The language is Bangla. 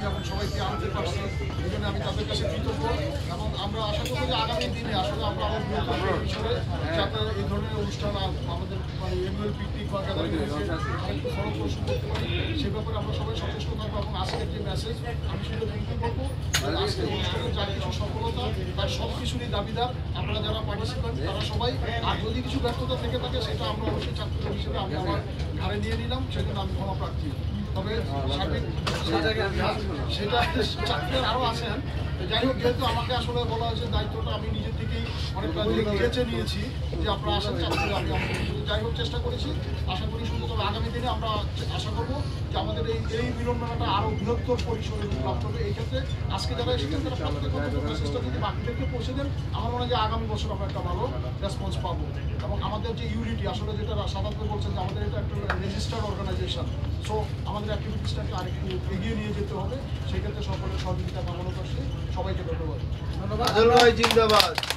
এবং সবাইকে আনতে পারছি, এই জন্য আমি তাদের কাছে কৃতজ্ঞ। এবং আমরা আশা করব যে আগামী দিনে আসলে আমরা আরও বৃহত্তর পরিসরে যাতে এই ধরনের অনুষ্ঠান আমাদের মানে অ্যানুয়াল পিকনিক বা গ্যাদারিং আরেকটু ফলপ্রসূ করতে পারি, সে ব্যাপারে আমরা সবাই সচেষ্ট থাকবো। এবং আজকের যে মেসেজ আমি সেটা বলতে বলবো, আজকের অনুষ্ঠানের যা কিছু সফলতা তার সব কিছুরই দাবিদার আপনারা যারা পার্টিসিপেন্ট, তারা সবাই। আর যদি কিছু ব্যর্থতা থেকে থাকে সেটা আমরা অবশ্যই ছাত্র হিসেবে আমি আমার ঘাড়ে নিয়ে নিলাম, সেজন্য আমি ক্ষমা প্রার্থী। তবে সেটা ছাত্রের আরও আছেন। যাই হোক, যেহেতু আমাকে আসলে বলা হয়েছে দায়িত্বটা আমি নিজে থেকেই অনেকটা বেছে নিয়েছি যে আপনারা আসেন ছাত্রী, আমি যাই হোক চেষ্টা করেছি। আশা করি শুধু, তবে আগামী দিনে আমরা আশা করবো যে আমাদের এই মিলন মেলাটা আরও বৃহত্তর পরিসরে লাভ করবে। এই ক্ষেত্রে আজকে যারা এসেছেন তারা প্রত্যেক মেসেজটা যদি বাকিদেরকে পৌঁছে দেন, আমার মনে হয় যে আগামী বছর আমরা একটা ভালো রেসপন্স পাবো। এবং আমাদের যে ইউনিটি, আসলে যেটা সাধারণত বলছেন যে আমাদের এটা একটা রেজিস্টার্ড অর্গানাইজেশন, সো আমাদের অ্যাক্টিভিটিসটাকে আরেকটু এগিয়ে নিয়ে যেতে হবে। সেক্ষেত্রে সকলের সহযোগিতা কামনা করছি। সবাইকে ধন্যবাদ। জিন্দাবাদ।